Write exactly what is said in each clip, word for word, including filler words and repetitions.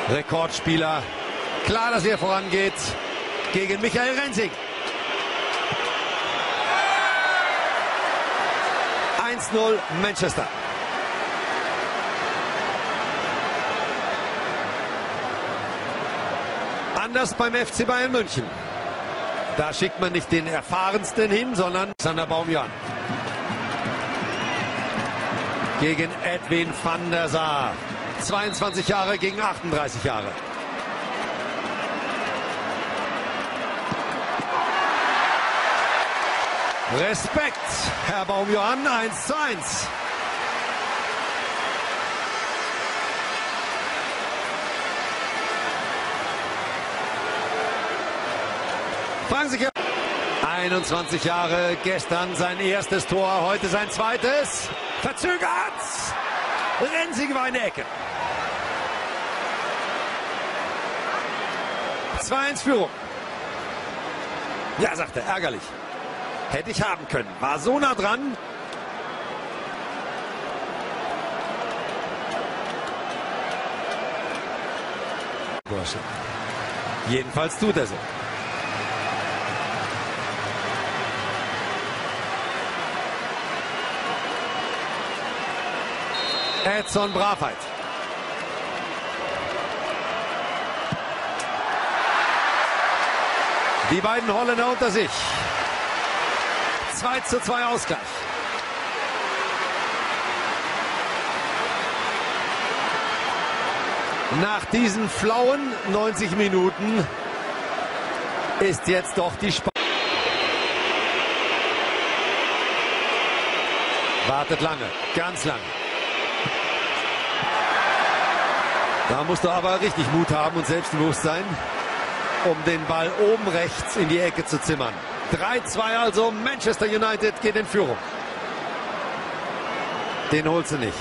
Rekordspieler. Klar, dass er vorangeht gegen Michael Rensing. eins null Manchester. Anders beim F C Bayern München. Da schickt man nicht den Erfahrensten hin, sondern Sander Baumjohann. Gegen Edwin van der Sar. zweiundzwanzig Jahre gegen achtunddreißig Jahre. Respekt, Herr Baumjohann, eins zu eins. Fragen sich einundzwanzig Jahre, gestern sein erstes Tor, heute sein zweites. Verzögert! Rensing war in der Ecke. zwei eins Führung. Ja, sagt er, ärgerlich. Hätte ich haben können. War so nah dran. Jedenfalls tut er so. Edson Bravheit. Die beiden Holländer unter sich. zwei zu zwei Ausgleich. Nach diesen flauen neunzig Minuten ist jetzt doch die Spannung. Wartet lange, ganz lange. Da musst du aber richtig Mut haben und Selbstbewusstsein, um den Ball oben rechts in die Ecke zu zimmern. drei zwei also, Manchester United geht in Führung. Den holst du nicht.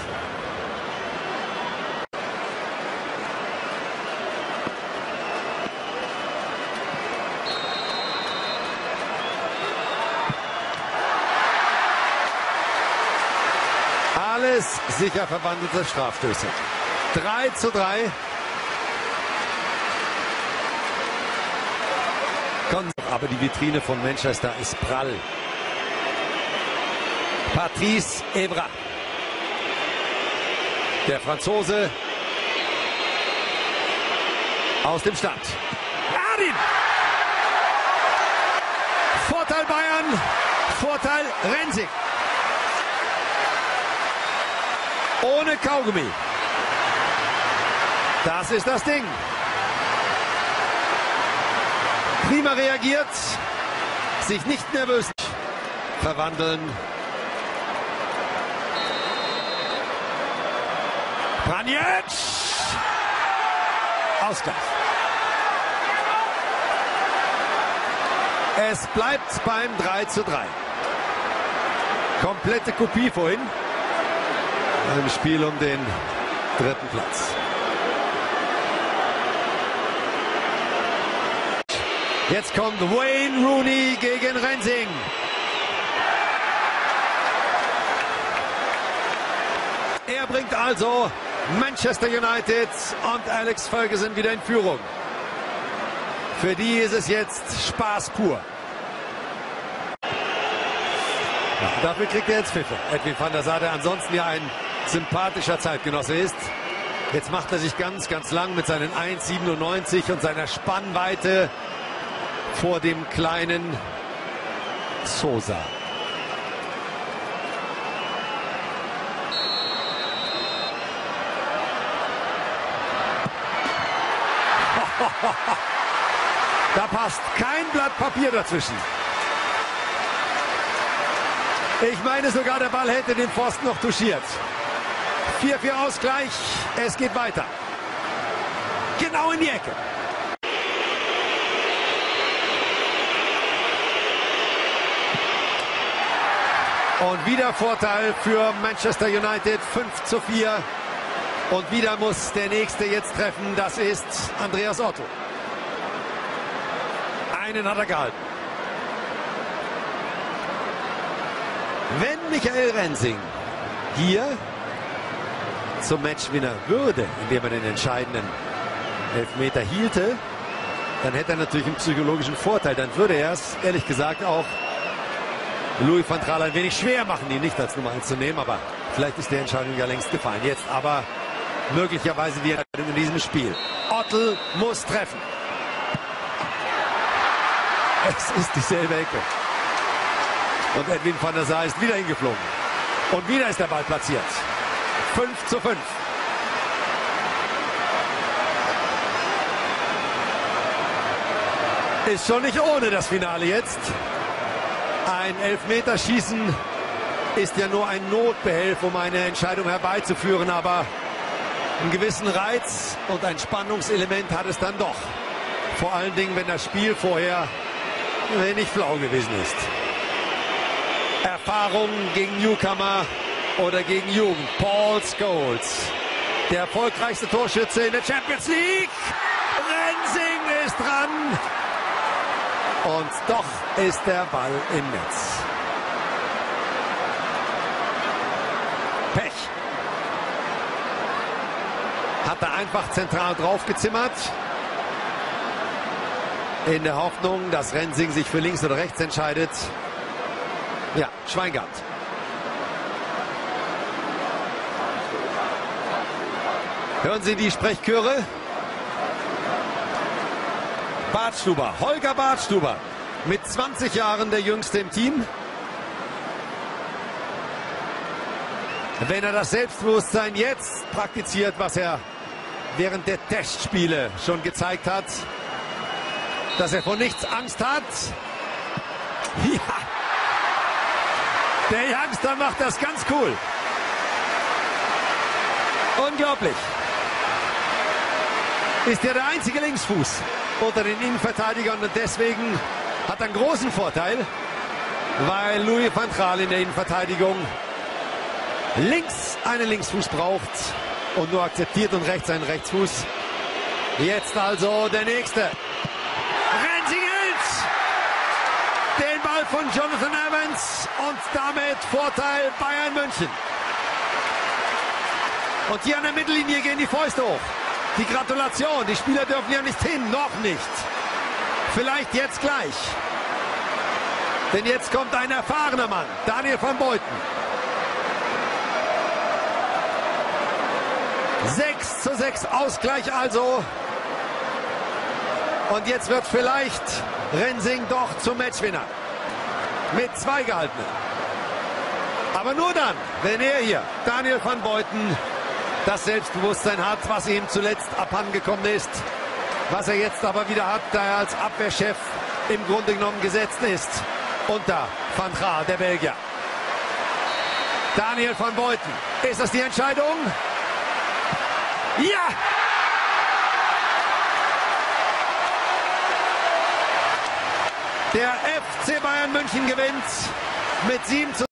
Alles sicher verwandelte Strafstöße. drei zu drei. Aber die Vitrine von Manchester ist prall. Patrice Evra. Der Franzose aus dem Stand. Erdin! Vorteil Bayern, Vorteil Rensing. Ohne Kaugummi. Das ist das Ding. Prima reagiert, sich nicht nervös verwandeln. Pjanic! Ausgleich. Es bleibt beim drei zu drei. Komplette Kopie vorhin. Ein Spiel um den dritten Platz. Jetzt kommt Wayne Rooney gegen Rensing. Er bringt also Manchester United und Alex Ferguson wieder in Führung. Für die ist es jetzt Spaß pur. Ja, dafür kriegt er jetzt Pfiffe. Edwin van der Sar, der ansonsten ja ein sympathischer Zeitgenosse ist. Jetzt macht er sich ganz, ganz lang mit seinen eins siebenundneunzig und seiner Spannweite vor dem kleinen Sosa. Da passt kein Blatt Papier dazwischen. Ich meine sogar, der Ball hätte den Pfosten noch touchiert. vier vier Ausgleich, es geht weiter. Genau in die Ecke. Und wieder Vorteil für Manchester United, fünf zu vier. Und wieder muss der Nächste jetzt treffen, das ist Andreas Otto. Einen hat er gehalten. Wenn Michael Rensing hier zum Matchwinner würde, indem er den entscheidenden Elfmeter hielte, dann hätte er natürlich einen psychologischen Vorteil. Dann würde er es, ehrlich gesagt, auch Louis van Gaal ein wenig schwer machen, ihn nicht als Nummer eins zu nehmen. Aber vielleicht ist die Entscheidung ja längst gefallen. Jetzt aber möglicherweise die Entscheidung in diesem Spiel. Ottl muss treffen. Es ist dieselbe Ecke. Und Edwin van der Sar ist wieder hingeflogen. Und wieder ist der Ball platziert. fünf zu fünf. Ist schon nicht ohne das Finale jetzt. Ein Elfmeterschießen ist ja nur ein Notbehelf, um eine Entscheidung herbeizuführen. Aber einen gewissen Reiz und ein Spannungselement hat es dann doch. Vor allen Dingen, wenn das Spiel vorher wenig flau gewesen ist. Erfahrung gegen Newcomer oder gegen Jugend. Paul Scholes, der erfolgreichste Torschütze in der Champions League. Rensing ist dran. Und doch ist der Ball im Netz. Pech. Hat er einfach zentral draufgezimmert. In der Hoffnung, dass Rensing sich für links oder rechts entscheidet. Ja, Schwein gehabt. Hören Sie die Sprechchöre? Badstuber, Holger Badstuber, mit zwanzig Jahren der Jüngste im Team. Wenn er das Selbstbewusstsein jetzt praktiziert, was er während der Testspiele schon gezeigt hat, dass er vor nichts Angst hat. Ja, der Youngster macht das ganz cool. Unglaublich. Ist ja der einzige Linksfuß unter den Innenverteidigern und deswegen hat er einen großen Vorteil, weil Louis van Gaal in der Innenverteidigung links einen Linksfuß braucht und nur akzeptiert und rechts einen Rechtsfuß. Jetzt also der nächste. Rensing hält den Ball von Jonathan Evans und damit Vorteil Bayern München. Und hier an der Mittellinie gehen die Fäuste hoch. Die Gratulation, die Spieler dürfen ja nicht hin, noch nicht. Vielleicht jetzt gleich. Denn jetzt kommt ein erfahrener Mann, Daniel van Buyten. sechs zu sechs Ausgleich also. Und jetzt wird vielleicht Rensing doch zum Matchwinner. Mit zwei gehaltenen. Aber nur dann, wenn er hier, Daniel van Buyten, das Selbstbewusstsein hat, was ihm zuletzt abhandengekommen ist, was er jetzt aber wieder hat, da er als Abwehrchef im Grunde genommen gesetzt ist, unter Van Gaal, der Belgier. Daniel van Buyten, ist das die Entscheidung? Ja! Der F C Bayern München gewinnt mit sieben zu